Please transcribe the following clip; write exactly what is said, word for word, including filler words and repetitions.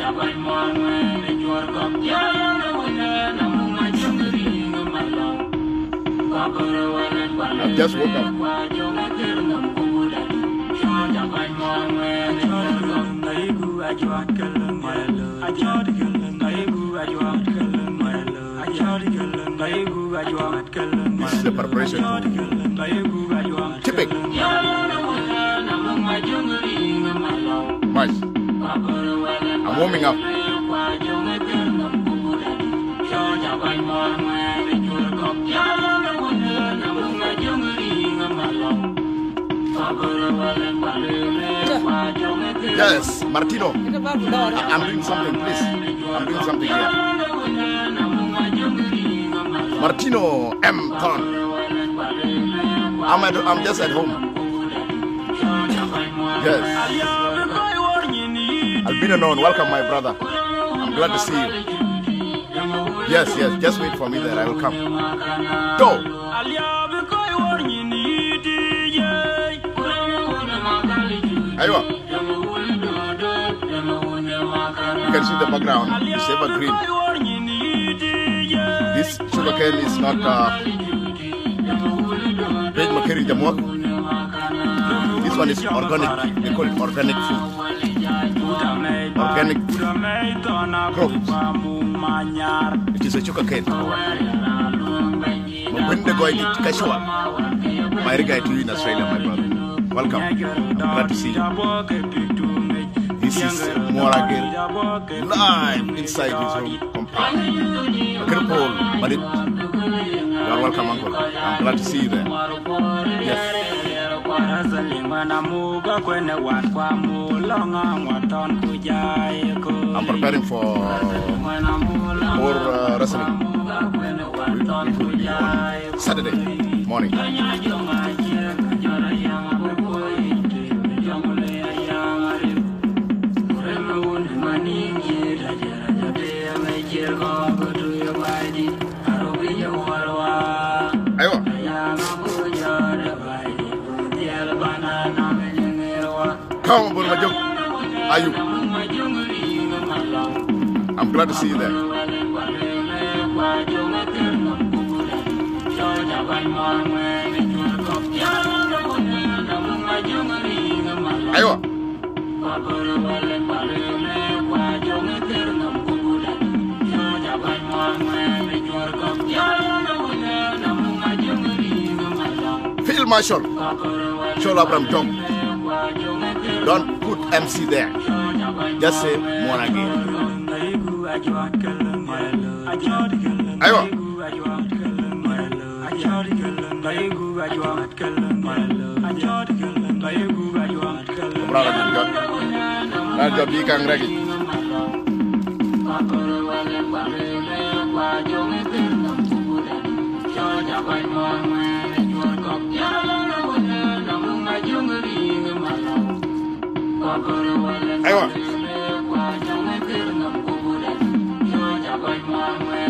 I've just woke up. This is the preparation. Typical. Nice. I'm warming up. Yes, Martino. I'm doing something, please. I'm doing something here. Martino M. Thon. I'm at, I'm just at home. Yes. Albino known, welcome my brother. I'm glad to see you. Yes, yes, just wait for me there, I will come. Go! Aywa. You can see the background, it's evergreen. This sugarcane is not uh, red makeri jamok. This one is organic, they call it organic food. Organic crops. It is a sugarcane. When the guy did Kashua, my regard to you in Australia, my brother. Welcome. I'm glad to see you. This is Muor-Ager-You live inside his own compound. Kirpol, Madit. You are welcome, uncle. I'm glad to see you there. Yes. I'm preparing for more uh, wrestling. Saturday morning. Come on, Majok. Are you? I'm glad to see you there. Aywa. Field Marshal. Show Abraham Tom. Don't put M C there. Just say Muor-Ager-You. Aywa. Brother, good job. Good job, you can ready. Aywa.